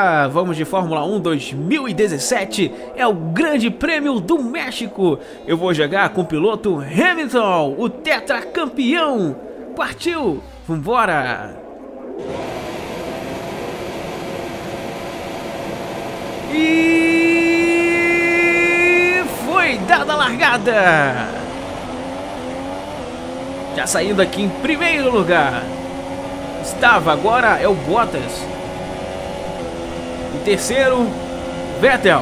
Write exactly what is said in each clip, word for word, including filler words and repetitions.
galera, vamos de Fórmula um dois mil e dezessete, é o Grande Prêmio do México. Eu vou jogar com o piloto Hamilton, o tetracampeão. Partiu, vambora. E foi dada a largada. Já saindo aqui em primeiro lugar estava, agora é o Bottas. Em terceiro, Vettel.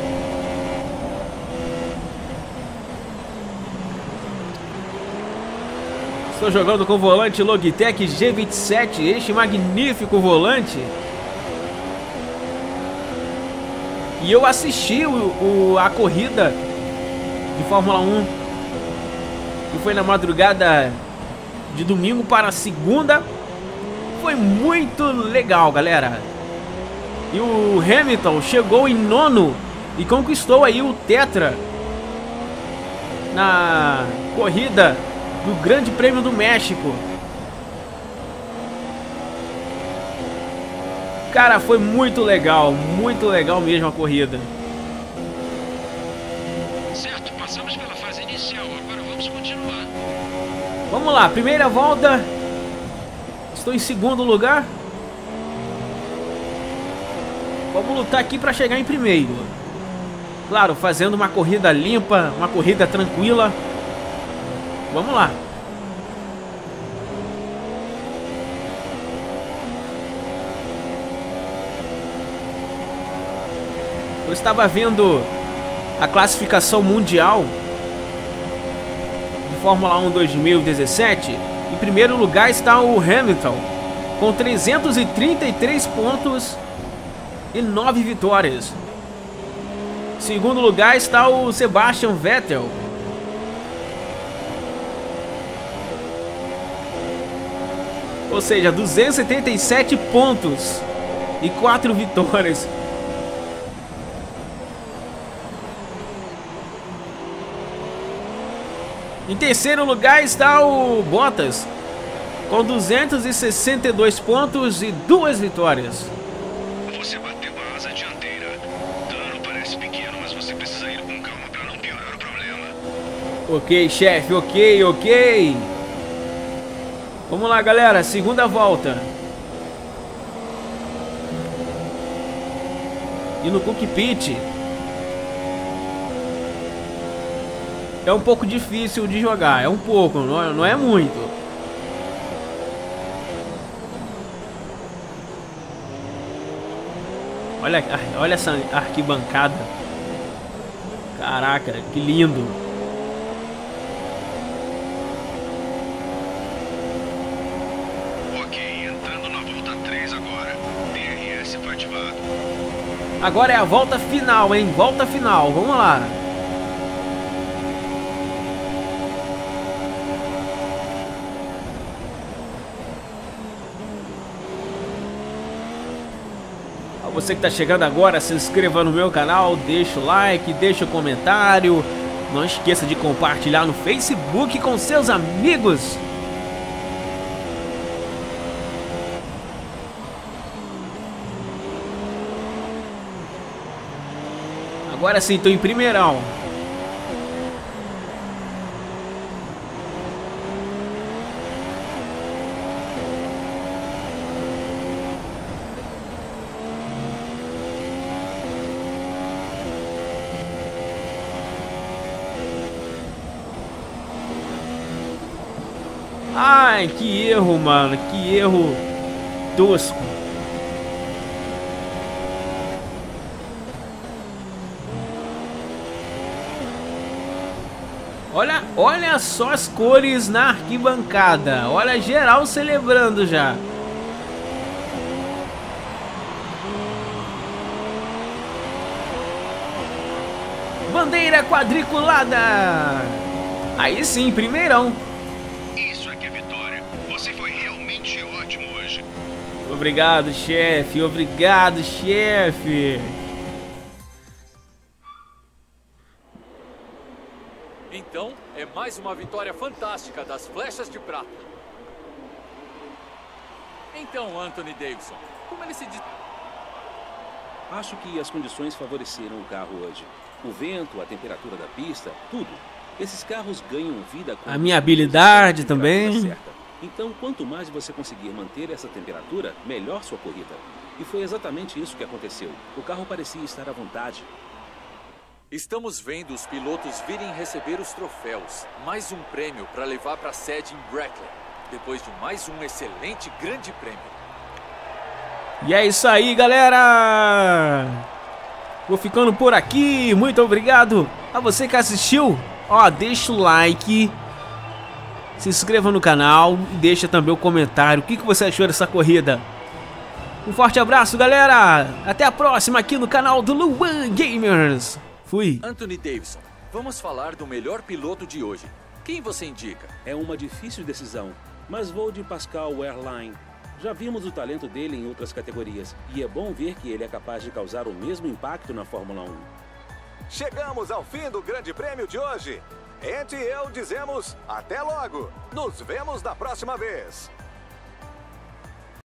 Estou jogando com o volante Logitech G vinte e sete, este magnífico volante. E eu assisti o, o, a corrida de Fórmula um, que foi na madrugada de domingo para segunda. Foi muito legal, galera. E o Hamilton chegou em nono e conquistou aí o Tetra na corrida do Grande Prêmio do México. Cara, foi muito legal, muito legal mesmo a corrida. Certo, passamos pela fase inicial, agora vamos continuar. Vamos lá, primeira volta. Estou em segundo lugar. Vamos lutar aqui para chegar em primeiro. Claro, fazendo uma corrida limpa, uma corrida tranquila. Vamos lá. Eu estava vendo a classificação mundial de Fórmula um dois mil e dezessete. Em primeiro lugar está o Hamilton, com trezentos e trinta e três pontos e nove vitórias. Em segundo lugar está o Sebastian Vettel, ou seja, duzentos e setenta e sete pontos e quatro vitórias. Em terceiro lugar está o Bottas, com duzentos e sessenta e dois pontos e duas vitórias. Você bateu a asa dianteira. O dano parece pequeno, mas você precisa ir com calma para não piorar o problema. Ok, chefe, ok, ok. Vamos lá, galera, segunda volta. E no cockpit é um pouco difícil de jogar, é um pouco, não é, não é muito. Olha, olha essa arquibancada. Caraca, que lindo. Ok, entrando na volta três agora. D R S foi ativado. Agora é a volta final, hein? Volta final, vamos lá. Você que está chegando agora, se inscreva no meu canal, deixa o like, deixa o comentário. Não esqueça de compartilhar no Facebook com seus amigos. Agora sim, estou em primeirão. Ai, que erro, mano. Que erro tosco. Olha, olha só as cores na arquibancada. Olha geral celebrando já. Bandeira quadriculada. Aí sim, primeirão. Isso é que é vitória. Você foi realmente ótimo hoje. Obrigado, chefe. Obrigado, chefe. Então, é mais uma vitória fantástica das flechas de prata. Então, Anthony Davidson, como ele se diz... Acho que as condições favoreceram o carro hoje. O vento, a temperatura da pista, tudo. Esses carros ganham vida com a minha habilidade também. Certa. Então, quanto mais você conseguir manter essa temperatura, melhor sua corrida. E foi exatamente isso que aconteceu. O carro parecia estar à vontade. Estamos vendo os pilotos virem receber os troféus. Mais um prêmio para levar para a sede em Brackley. Depois de mais um excelente grande prêmio. E é isso aí, galera! Vou ficando por aqui. Muito obrigado a você que assistiu. Ó, deixa o like, se inscreva no canal e deixa também o comentário. O que que você achou dessa corrida? Um forte abraço, galera! Até a próxima aqui no canal do Luan Gamers. Fui. Anthony Davidson, vamos falar do melhor piloto de hoje. Quem você indica? É uma difícil decisão, mas vou de Pascal Wehrlein. Já vimos o talento dele em outras categorias e é bom ver que ele é capaz de causar o mesmo impacto na Fórmula um. Chegamos ao fim do Grande Prêmio de hoje. Ente e eu dizemos até logo. Nos vemos na próxima vez.